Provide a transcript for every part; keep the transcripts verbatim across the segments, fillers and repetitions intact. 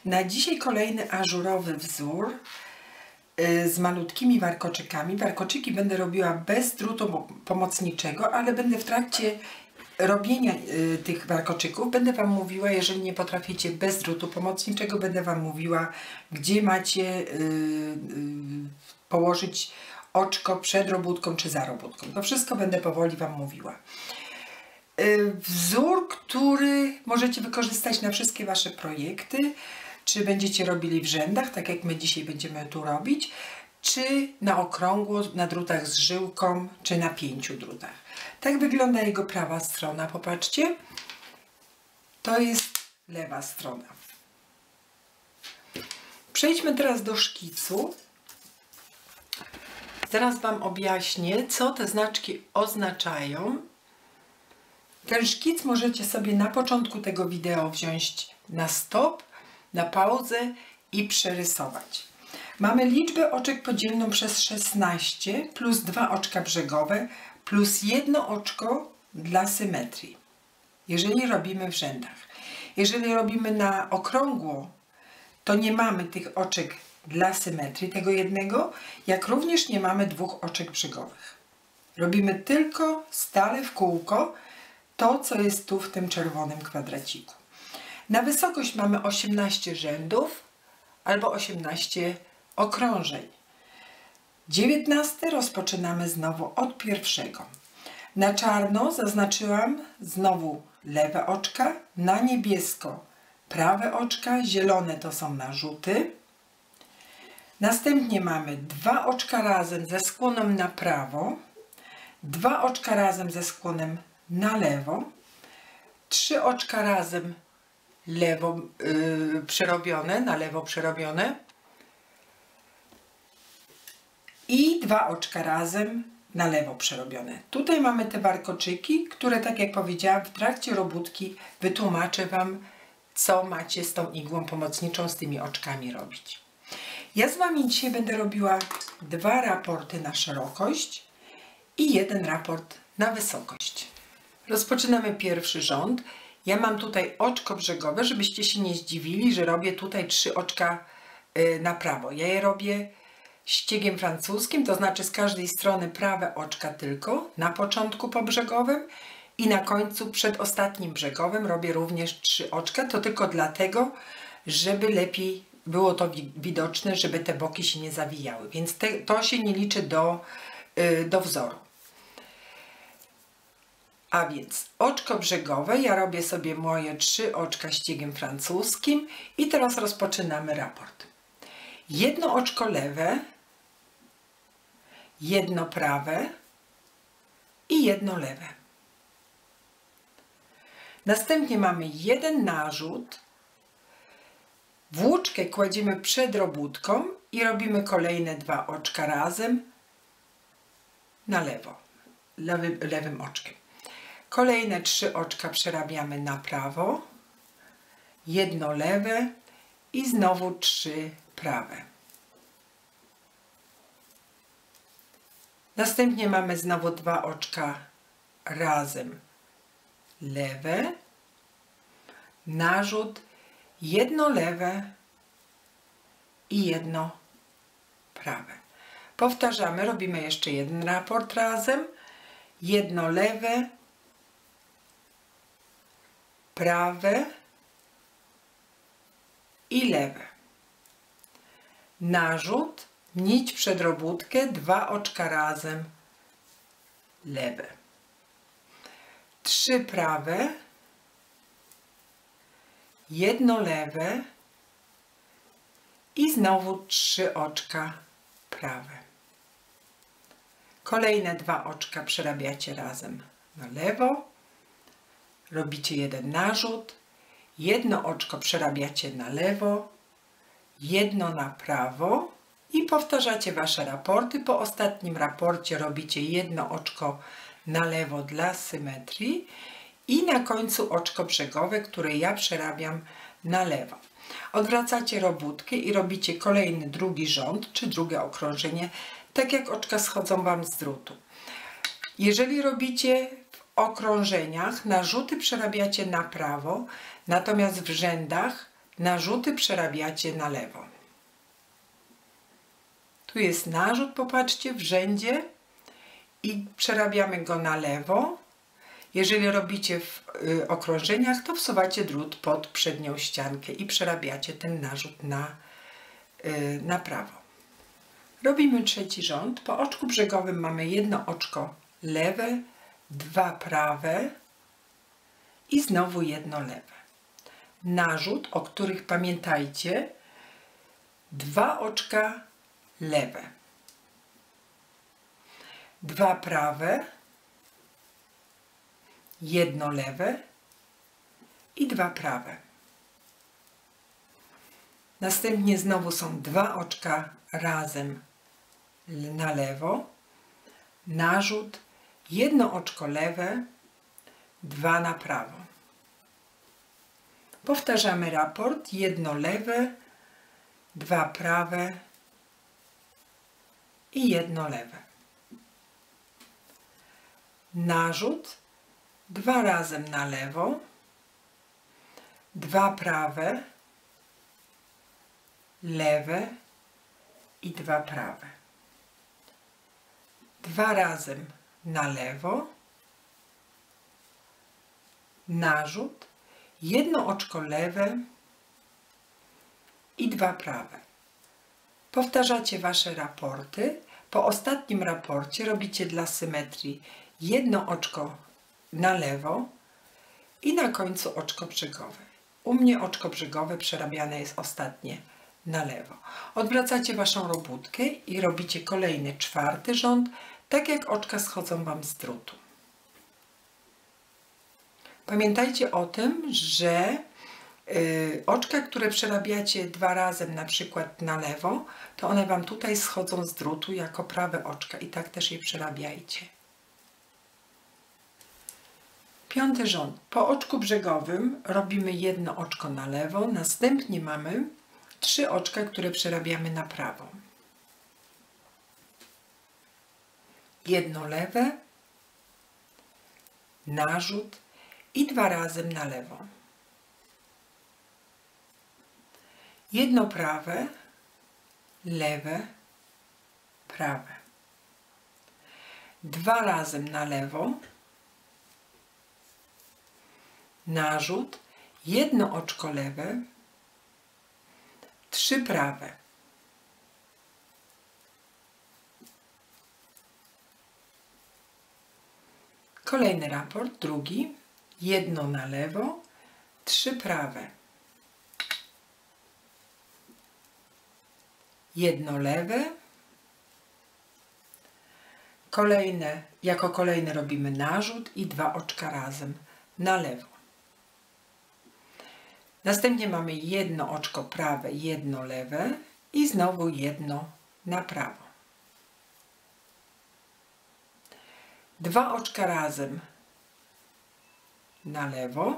Na dzisiaj kolejny ażurowy wzór z malutkimi warkoczykami. Warkoczyki będę robiła bez drutu pomocniczego, ale będę w trakcie robienia tych warkoczyków będę Wam mówiła, jeżeli nie potraficie bez drutu pomocniczego, będę Wam mówiła, gdzie macie położyć oczko przed robótką czy za robótką. To wszystko będę powoli Wam mówiła. Wzór, który możecie wykorzystać na wszystkie Wasze projekty, czy będziecie robili w rzędach, tak jak my dzisiaj będziemy tu robić, czy na okrągło, na drutach z żyłką, czy na pięciu drutach. Tak wygląda jego prawa strona, popatrzcie. To jest lewa strona. Przejdźmy teraz do szkicu. Zaraz Wam objaśnię, co te znaczki oznaczają. Ten szkic możecie sobie na początku tego wideo wziąć na stop, na pauzę i przerysować. Mamy liczbę oczek podzielną przez szesnaście plus dwa oczka brzegowe plus jedno oczko dla symetrii. Jeżeli robimy w rzędach. Jeżeli robimy na okrągło, to nie mamy tych oczek dla symetrii, tego jednego, jak również nie mamy dwóch oczek brzegowych. Robimy tylko stale w kółko to, co jest tu w tym czerwonym kwadraciku. Na wysokość mamy osiemnaście rzędów albo osiemnaście okrążeń. dziewiętnaście rozpoczynamy znowu od pierwszego. Na czarno zaznaczyłam znowu lewe oczka, na niebiesko prawe oczka, zielone to są narzuty. Następnie mamy dwa oczka razem ze skłonem na prawo, dwa oczka razem ze skłonem na lewo, trzy oczka razem lewo yy, przerobione, na lewo przerobione i dwa oczka razem na lewo przerobione. Tutaj mamy te warkoczyki, które, tak jak powiedziałam, w trakcie robótki wytłumaczę Wam, co macie z tą igłą pomocniczą, z tymi oczkami robić. Ja z Wami dzisiaj będę robiła dwa raporty na szerokość i jeden raport na wysokość. Rozpoczynamy pierwszy rząd. Ja mam tutaj oczko brzegowe, żebyście się nie zdziwili, że robię tutaj trzy oczka na prawo. Ja je robię ściegiem francuskim, to znaczy z każdej strony prawe oczka tylko, na początku po brzegowym i na końcu przed ostatnim brzegowym robię również trzy oczka. To tylko dlatego, żeby lepiej było to widoczne, żeby te boki się nie zawijały. Więc te, to się nie liczy do, yy, do wzoru. A więc oczko brzegowe, ja robię sobie moje trzy oczka ściegiem francuskim i teraz rozpoczynamy raport. Jedno oczko lewe, jedno prawe i jedno lewe. Następnie mamy jeden narzut, włóczkę kładziemy przed robótką i robimy kolejne dwa oczka razem na lewo, lewym, lewym oczkiem. Kolejne trzy oczka przerabiamy na prawo, jedno lewe i znowu trzy prawe. Następnie mamy znowu dwa oczka razem lewe, narzut, jedno lewe i jedno prawe. Powtarzamy, robimy jeszcze jeden raport razem, jedno lewe, prawe i lewe. Narzut, nić przed robótkę, dwa oczka razem lewe. Trzy prawe, jedno lewe i znowu trzy oczka prawe. Kolejne dwa oczka przerabiacie razem na lewo. Robicie jeden narzut, jedno oczko przerabiacie na lewo, jedno na prawo i powtarzacie Wasze raporty. Po ostatnim raporcie robicie jedno oczko na lewo dla symetrii i na końcu oczko brzegowe, które ja przerabiam na lewo. Odwracacie robótkę i robicie kolejny drugi rząd, czy drugie okrążenie, tak jak oczka schodzą Wam z drutu. Jeżeli robicie okrążeniach narzuty przerabiacie na prawo, natomiast w rzędach narzuty przerabiacie na lewo. Tu jest narzut, popatrzcie, w rzędzie i przerabiamy go na lewo. Jeżeli robicie w y, okrążeniach, to wsuwacie drut pod przednią ściankę i przerabiacie ten narzut na, y, na prawo. Robimy trzeci rząd. Po oczku brzegowym mamy jedno oczko lewe, dwa prawe i znowu jedno lewe. Narzut, o których pamiętajcie, dwa oczka lewe, dwa prawe, jedno lewe i dwa prawe. Następnie znowu są dwa oczka razem na lewo, narzut, jedno oczko lewe, dwa na prawo. Powtarzamy raport, jedno lewe, dwa prawe i jedno lewe. Narzut, dwa razem na lewo, dwa prawe, lewe i dwa prawe. Dwa razem na lewo, narzut, jedno oczko lewe i dwa prawe. Powtarzacie wasze raporty. Po ostatnim raporcie robicie dla symetrii jedno oczko na lewo i na końcu oczko brzegowe. U mnie oczko brzegowe przerabiane jest ostatnie na lewo. Odwracacie waszą robótkę i robicie kolejny czwarty rząd, tak jak oczka schodzą wam z drutu. Pamiętajcie o tym, że yy, oczka, które przerabiacie dwa razem na przykład na lewo, to one wam tutaj schodzą z drutu jako prawe oczka i tak też je przerabiajcie. Piąty rząd. Po oczku brzegowym robimy jedno oczko na lewo, następnie mamy trzy oczka, które przerabiamy na prawo. Jedno lewe, narzut i dwa razem na lewo. Jedno prawe, lewe, prawe. Dwa razem na lewo, narzut, jedno oczko lewe, trzy prawe. Kolejny raport, drugi, jedno na lewo, trzy prawe. Jedno lewe. Kolejne, jako kolejne robimy narzut i dwa oczka razem na lewo. Następnie mamy jedno oczko prawe, jedno lewe i znowu jedno na prawo. Dwa oczka razem na lewo,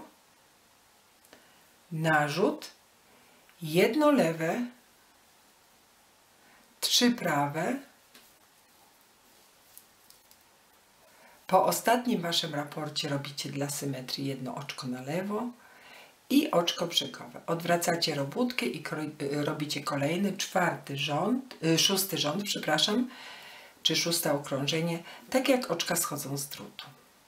narzut, jedno lewe, trzy prawe. Po ostatnim waszym raporcie robicie dla symetrii jedno oczko na lewo i oczko brzegowe. Odwracacie robótkę i robicie kolejny czwarty rząd, szósty rząd, przepraszam, czy szóste okrążenie, tak jak oczka schodzą z drutu.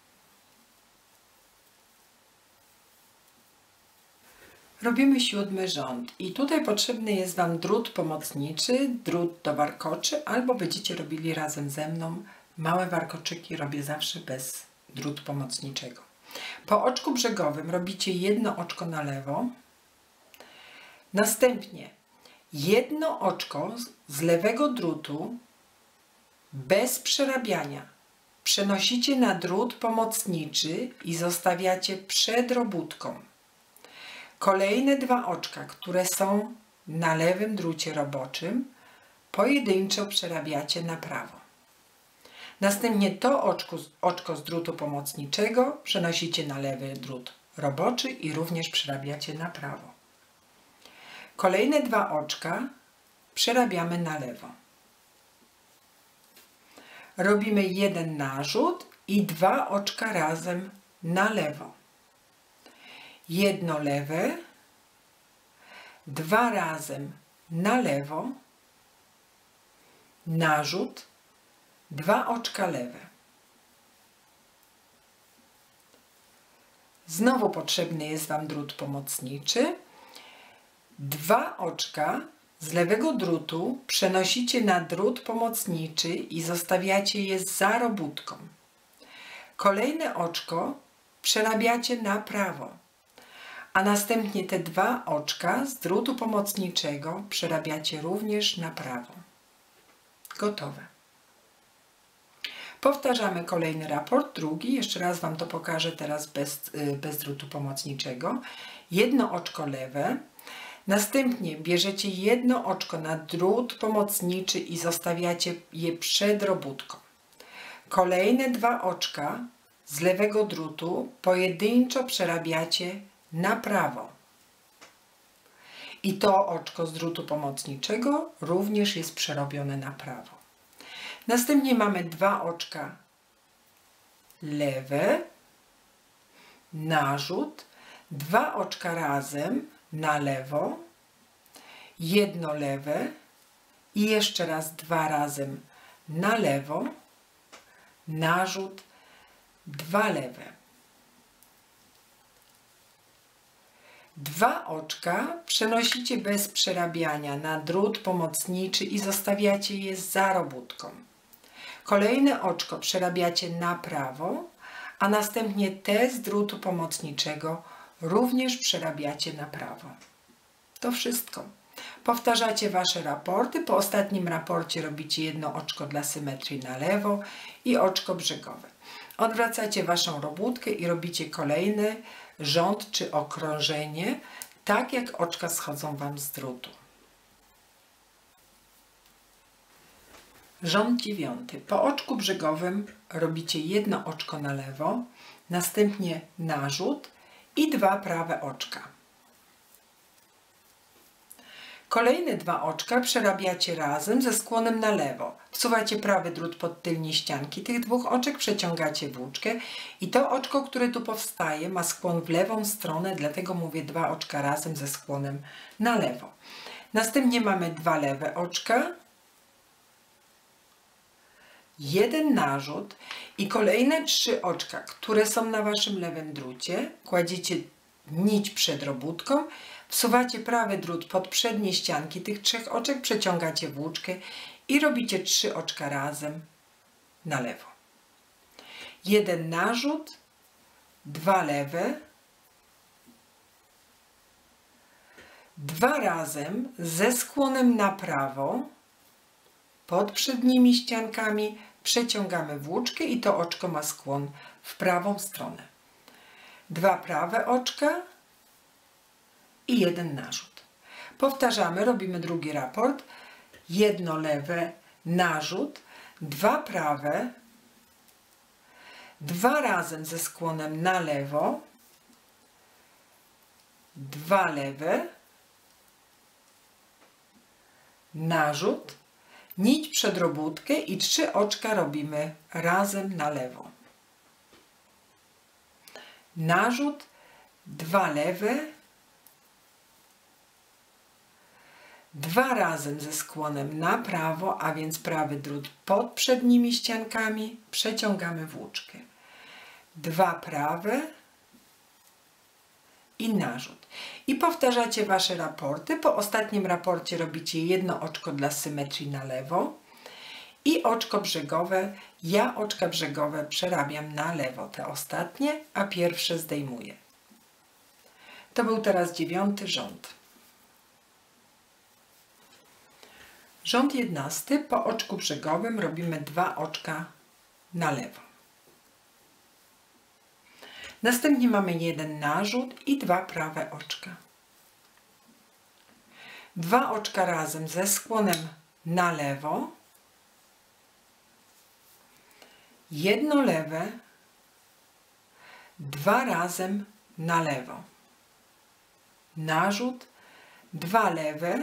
Robimy siódmy rząd i tutaj potrzebny jest wam drut pomocniczy, drut do warkoczy, albo będziecie robili razem ze mną. Małe warkoczyki robię zawsze bez drutu pomocniczego. Po oczku brzegowym robicie jedno oczko na lewo, następnie jedno oczko z lewego drutu bez przerabiania przenosicie na drut pomocniczy i zostawiacie przed robótką. Kolejne dwa oczka, które są na lewym drucie roboczym, pojedynczo przerabiacie na prawo. Następnie to oczko, oczko z drutu pomocniczego przenosicie na lewy drut roboczy i również przerabiacie na prawo. Kolejne dwa oczka przerabiamy na lewo. Robimy jeden narzut i dwa oczka razem na lewo. Jedno lewe, dwa razem na lewo, narzut, dwa oczka lewe. Znowu potrzebny jest Wam drut pomocniczy. Dwa oczka z lewego drutu przenosicie na drut pomocniczy i zostawiacie je za robótką. Kolejne oczko przerabiacie na prawo, a następnie te dwa oczka z drutu pomocniczego przerabiacie również na prawo. Gotowe. Powtarzamy kolejny raport, drugi. Jeszcze raz Wam to pokażę teraz bez, bez drutu pomocniczego. Jedno oczko lewe. Następnie bierzecie jedno oczko na drut pomocniczy i zostawiacie je przed robótką. Kolejne dwa oczka z lewego drutu pojedynczo przerabiacie na prawo. I to oczko z drutu pomocniczego również jest przerobione na prawo. Następnie mamy dwa oczka lewe, narzut, dwa oczka razem na lewo, jedno lewe i jeszcze raz dwa razem na lewo, narzut, dwa lewe. Dwa oczka przenosicie bez przerabiania na drut pomocniczy i zostawiacie je za robótką. Kolejne oczko przerabiacie na prawo, a następnie te z drutu pomocniczego również przerabiacie na prawo. To wszystko. Powtarzacie Wasze raporty. Po ostatnim raporcie robicie jedno oczko dla symetrii na lewo i oczko brzegowe. Odwracacie Waszą robótkę i robicie kolejny rząd czy okrążenie, tak jak oczka schodzą Wam z drutu. Rząd dziewiąty. Po oczku brzegowym robicie jedno oczko na lewo, następnie narzut i dwa prawe oczka. Kolejne dwa oczka przerabiacie razem ze skłonem na lewo. Wsuwacie prawy drut pod tylnie ścianki tych dwóch oczek, przeciągacie włóczkę i to oczko, które tu powstaje, ma skłon w lewą stronę, dlatego mówię dwa oczka razem ze skłonem na lewo. Następnie mamy dwa lewe oczka, jeden narzut i kolejne trzy oczka, które są na Waszym lewym drucie. Kładziecie nić przed robótką, wsuwacie prawy drut pod przednie ścianki tych trzech oczek, przeciągacie włóczkę i robicie trzy oczka razem na lewo. Jeden narzut, dwa lewe, dwa razem ze skłonem na prawo, pod przednimi ściankami przeciągamy włóczkę i to oczko ma skłon w prawą stronę. Dwa prawe oczka i jeden narzut. Powtarzamy, robimy drugi raport. Jedno lewe, narzut, dwa prawe, dwa razem ze skłonem na lewo, dwa lewe, narzut, nić przed robótkę i trzy oczka robimy razem na lewo. Narzut, dwa lewe, dwa razem ze skłonem na prawo, a więc prawy drut pod przednimi ściankami, przeciągamy włóczkę. Dwa prawe i narzut. I powtarzacie Wasze raporty. Po ostatnim raporcie robicie jedno oczko dla symetrii na lewo i oczko brzegowe. Ja oczka brzegowe przerabiam na lewo, te ostatnie, a pierwsze zdejmuję. To był teraz dziewiąty rząd. Rząd jedenasty. Po oczku brzegowym robimy dwa oczka na lewo. Następnie mamy jeden narzut i dwa prawe oczka. Dwa oczka razem ze skłonem na lewo. Jedno lewe, dwa razem na lewo. Narzut, dwa lewe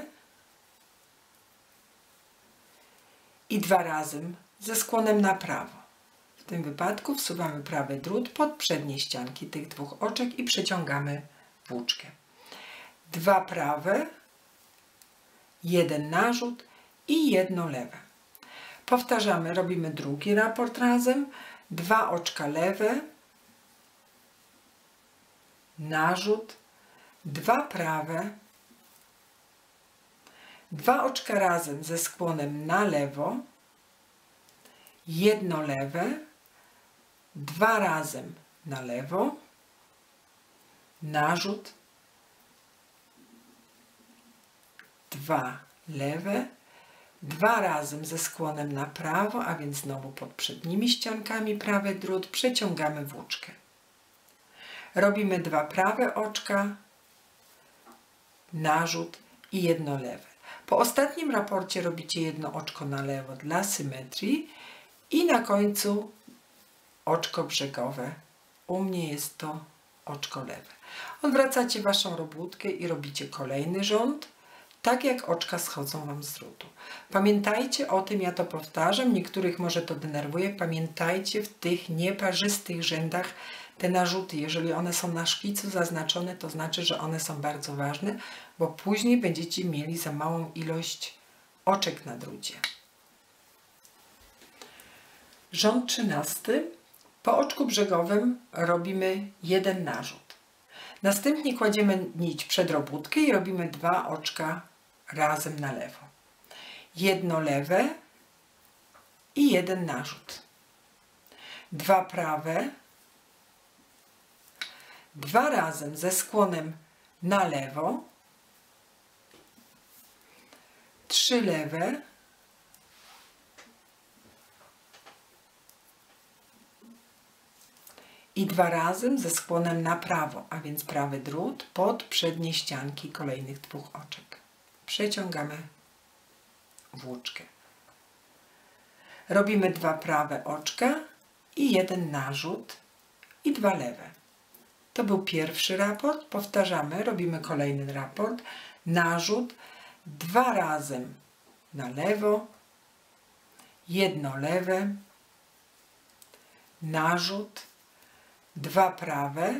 i dwa razem ze skłonem na prawo. W tym wypadku wsuwamy prawy drut pod przednie ścianki tych dwóch oczek i przeciągamy włóczkę. Dwa prawe, jeden narzut i jedno lewe. Powtarzamy, robimy drugi raport razem. Dwa oczka lewe, narzut, dwa prawe, dwa oczka razem ze skłonem na lewo, jedno lewe, dwa razem na lewo, narzut, dwa lewe, dwa razem ze skłonem na prawo, a więc znowu pod przednimi ściankami prawy drut, przeciągamy włóczkę. Robimy dwa prawe oczka, narzut i jedno lewe. Po ostatnim raporcie robicie jedno oczko na lewo dla symetrii i na końcu oczko brzegowe. U mnie jest to oczko lewe. Odwracacie waszą robótkę i robicie kolejny rząd, tak jak oczka schodzą wam z drutu. Pamiętajcie o tym, ja to powtarzam, niektórych może to denerwuje, pamiętajcie w tych nieparzystych rzędach te narzuty, jeżeli one są na szkicu zaznaczone, to znaczy, że one są bardzo ważne, bo później będziecie mieli za małą ilość oczek na drucie. Rząd trzynasty. Po oczku brzegowym robimy jeden narzut. Następnie kładziemy nić przed robótkę i robimy dwa oczka razem na lewo. Jedno lewe i jeden narzut. Dwa prawe, dwa razem ze skłonem na lewo, trzy lewe, i dwa razem ze skłonem na prawo, a więc prawy drut pod przednie ścianki kolejnych dwóch oczek. Przeciągamy włóczkę. Robimy dwa prawe oczka i jeden narzut i dwa lewe. To był pierwszy raport. Powtarzamy, robimy kolejny raport. Narzut, dwa razem na lewo, jedno lewe, narzut, dwa prawe,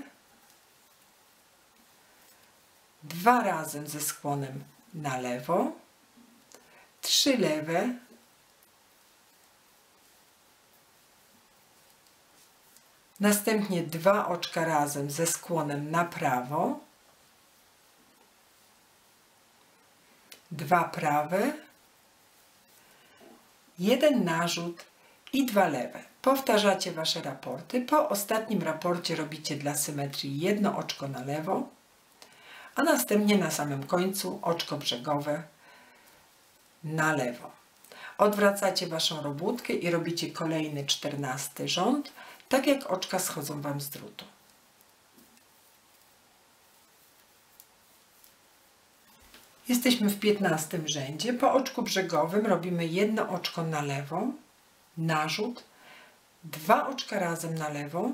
dwa razem ze skłonem na lewo, trzy lewe, następnie dwa oczka razem ze skłonem na prawo, dwa prawe, jeden narzut i dwa lewe. Powtarzacie wasze raporty. Po ostatnim raporcie robicie dla symetrii jedno oczko na lewo, a następnie na samym końcu oczko brzegowe na lewo. Odwracacie waszą robótkę i robicie kolejny czternasty rząd, tak jak oczka schodzą wam z drutu. Jesteśmy w piętnastym rzędzie. Po oczku brzegowym robimy jedno oczko na lewo, narzut, dwa oczka razem na lewo,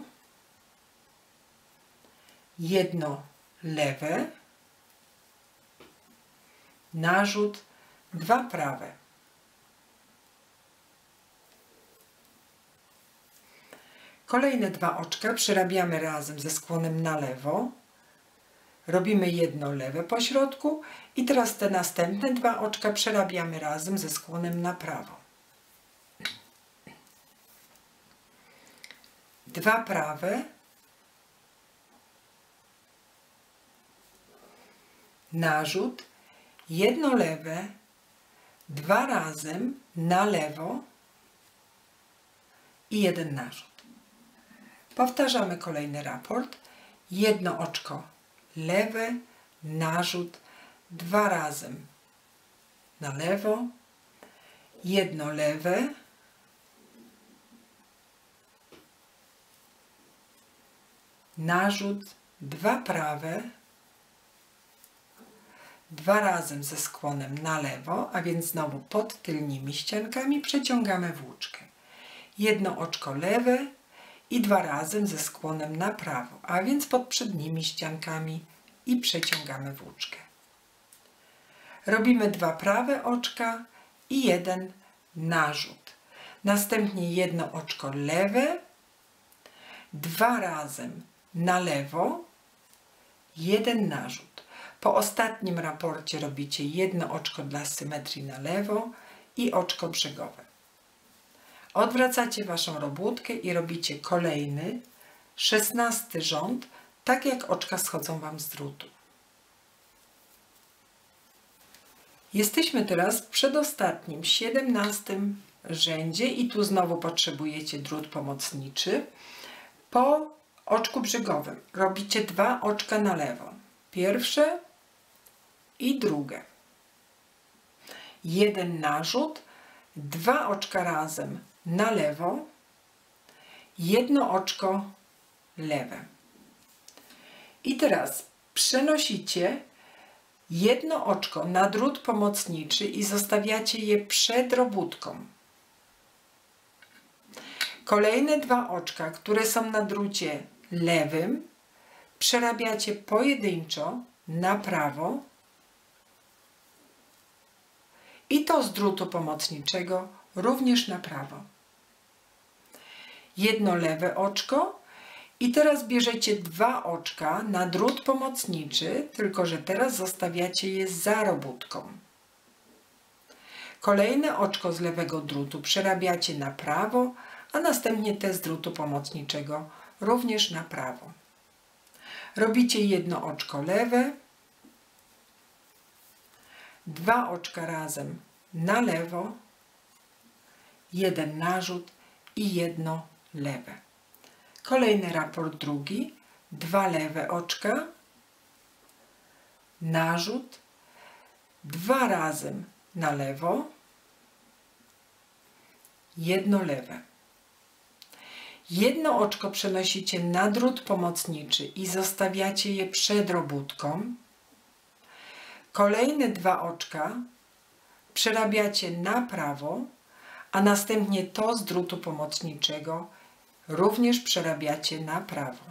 jedno lewe, narzut, dwa prawe. Kolejne dwa oczka przerabiamy razem ze skłonem na lewo, robimy jedno lewe po środku i teraz te następne dwa oczka przerabiamy razem ze skłonem na prawo. Dwa prawe, narzut, jedno lewe, dwa razem na lewo i jeden narzut. Powtarzamy kolejny raport. Jedno oczko lewe, narzut, dwa razem na lewo, jedno lewe, narzut, dwa prawe, dwa razem ze skłonem na lewo, a więc znowu pod tylnymi ściankami przeciągamy włóczkę. Jedno oczko lewe i dwa razem ze skłonem na prawo, a więc pod przednimi ściankami i przeciągamy włóczkę. Robimy dwa prawe oczka i jeden narzut. Następnie jedno oczko lewe, dwa razem na lewo, jeden narzut. Po ostatnim raporcie robicie jedno oczko dla symetrii na lewo i oczko brzegowe. Odwracacie Waszą robótkę i robicie kolejny, szesnasty rząd, tak jak oczka schodzą Wam z drutu. Jesteśmy teraz w przedostatnim, siedemnastym rzędzie i tu znowu potrzebujecie drut pomocniczy. Po oczku brzegowym robicie dwa oczka na lewo. Pierwsze i drugie. Jeden narzut, dwa oczka razem na lewo, jedno oczko lewe. I teraz przenosicie jedno oczko na drut pomocniczy i zostawiacie je przed robótką. Kolejne dwa oczka, które są na drucie lewym, przerabiacie pojedynczo na prawo i to z drutu pomocniczego również na prawo. Jedno lewe oczko i teraz bierzecie dwa oczka na drut pomocniczy, tylko że teraz zostawiacie je za robótką. Kolejne oczko z lewego drutu przerabiacie na prawo, a następnie te z drutu pomocniczego również na prawo. Robicie jedno oczko lewe, dwa oczka razem na lewo, jeden narzut i jedno lewe. Kolejny raport drugi, dwa lewe oczka, narzut, dwa razem na lewo, jedno lewe. Jedno oczko przenosicie na drut pomocniczy i zostawiacie je przed robótką. Kolejne dwa oczka przerabiacie na prawo, a następnie to z drutu pomocniczego również przerabiacie na prawo.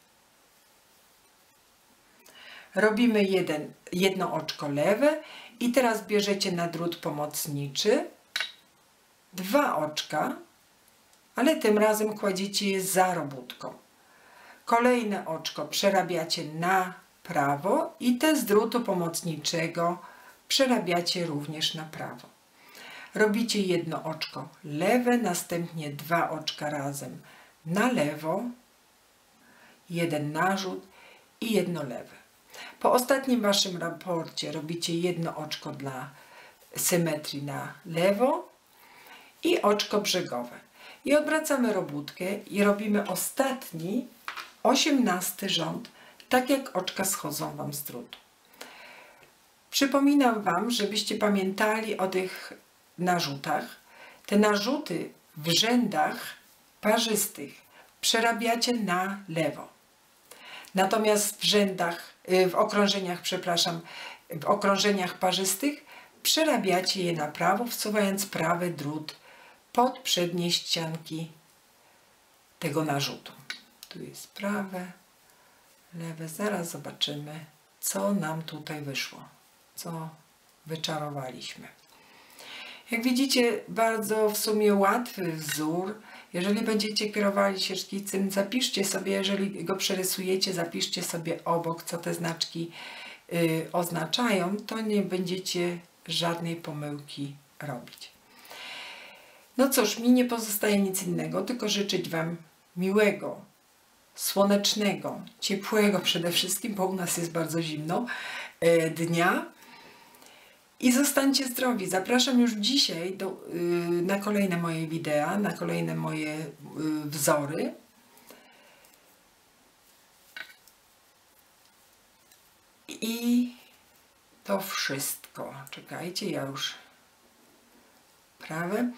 Robimy jeden, jedno oczko lewe i teraz bierzecie na drut pomocniczy dwa oczka, ale tym razem kładziecie je za robótką. Kolejne oczko przerabiacie na prawo i te z drutu pomocniczego przerabiacie również na prawo. Robicie jedno oczko lewe, następnie dwa oczka razem na lewo, jeden narzut i jedno lewe. Po ostatnim Waszym raporcie robicie jedno oczko dla symetrii na lewo i oczko brzegowe. I odwracamy robótkę i robimy ostatni, osiemnasty rząd, tak jak oczka schodzą Wam z drutu. Przypominam Wam, żebyście pamiętali o tych narzutach. Te narzuty w rzędach parzystych przerabiacie na lewo. Natomiast w rzędach, w okrążeniach, przepraszam, w okrążeniach parzystych przerabiacie je na prawo, wsuwając prawy drut pod przednie ścianki tego narzutu. Tu jest prawe, lewe. Zaraz zobaczymy, co nam tutaj wyszło, co wyczarowaliśmy. Jak widzicie, bardzo w sumie łatwy wzór. Jeżeli będziecie kierowali się szkicem, zapiszcie sobie, jeżeli go przerysujecie, zapiszcie sobie obok, co te znaczki y, oznaczają, to nie będziecie żadnej pomyłki robić. No cóż, mi nie pozostaje nic innego, tylko życzyć Wam miłego, słonecznego, ciepłego przede wszystkim, bo u nas jest bardzo zimno, y, dnia. I zostańcie zdrowi. Zapraszam już dzisiaj do, yy, na kolejne moje wideo, na kolejne moje yy, wzory. I to wszystko. Czekajcie, ja już prawe.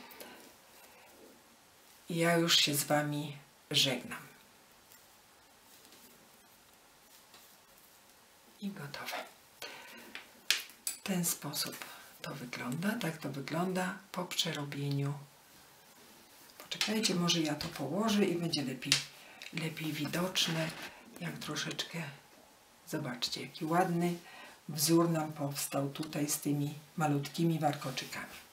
Ja już się z Wami żegnam. I gotowe. W ten sposób to wygląda, tak to wygląda po przerobieniu. Poczekajcie, może ja to położę i będzie lepiej, lepiej widoczne, jak troszeczkę, zobaczcie, jaki ładny wzór nam powstał tutaj z tymi malutkimi warkoczykami.